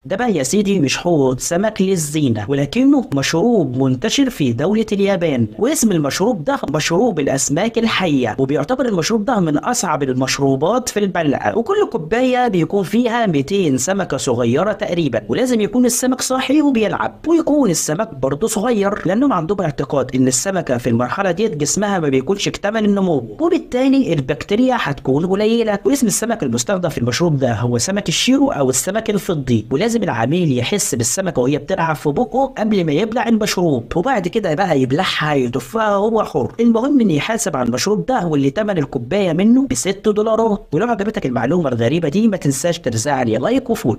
ده بقى يا سيدي مش حوض سمك للزينة، ولكنه مشروب منتشر في دولة اليابان، واسم المشروب ده مشروب الأسماك الحية، وبيعتبر المشروب ده من أصعب المشروبات في البلع، وكل كوباية بيكون فيها 200 سمكة صغيرة تقريبا، ولازم يكون السمك صاحي وبيلعب، ويكون السمك برضه صغير، لأنهم عندهم اعتقاد إن السمكة في المرحلة ديت جسمها ما بيكونش اكتمل النمو، وبالتالي البكتيريا هتكون قليلة. واسم السمك المستخدم في المشروب ده هو سمك الشيرو أو السمك الفضي، ولازم العميل يحس بالسمكة وهي بتلعب في بقه قبل ما يبلع المشروب، وبعد كده بقى يبلعها يدفها هو حر. المهم ان يحاسب على المشروب ده واللي تمن الكوبايه منه ب $6. ولو عجبتك المعلومه الغريبه دي ما تنساش ترزع لي لايك وفولو.